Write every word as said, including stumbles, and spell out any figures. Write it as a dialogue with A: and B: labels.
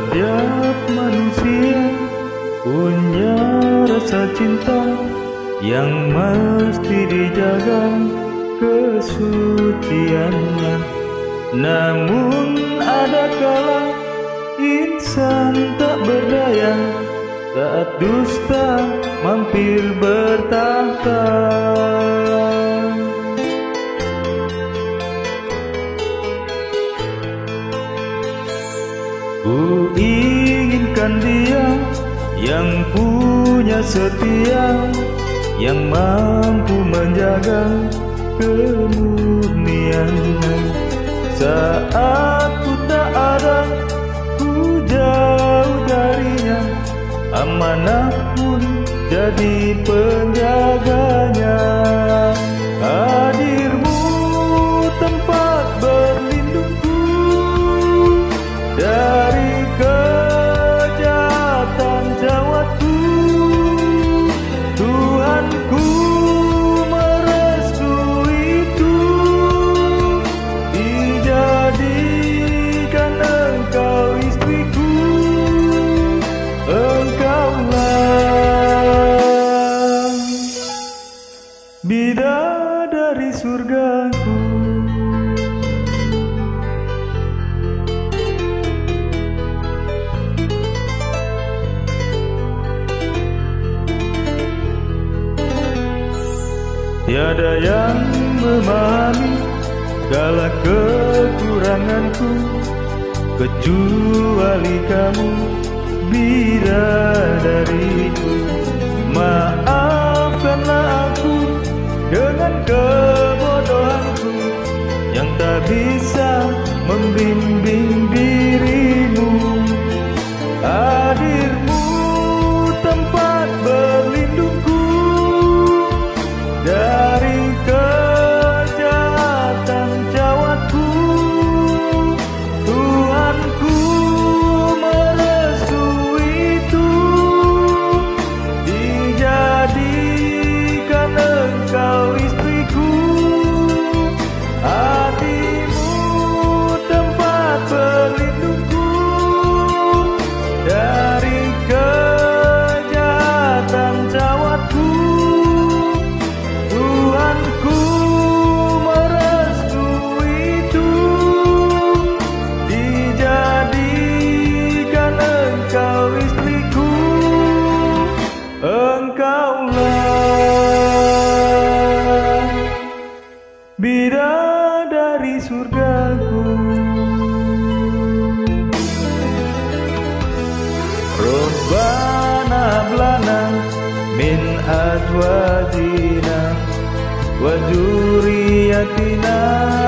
A: Setiap manusia punya rasa cinta yang mesti dijaga kesuciannya. Namun ada kala insan tak berdaya saat dusta mampir bertahta. Ku inginkan dia yang punya setia, yang mampu menjaga kemurniannya. Saat ku tak ada, ku jauh darinya, amanah pun jadi penjaganya. Hadirmu tempat berlindungku dari kejahatan jawatku. Tuhanku merestui itu, dijadikan engkau istriku. Engkaulah bidadari surgaku. Tiada yang memahami segala kekuranganku kecuali kamu, bidadariku. Maafkanlah aku dengan kebodohanku yang tak bisa membimbing dirimu. Hadirmu tempat berlindungku dari kejahatan jawatku. Tuhanku merestui itu, dijadikan engkau istriku. Hatimu tempat berlindungku dari kejahatan jawatku. Tuhanku merestui itu, dijadikan engkau istriku. Engkaulah bidadari surgaku. Rabbana hablana min azwajina wa dzurriyyatina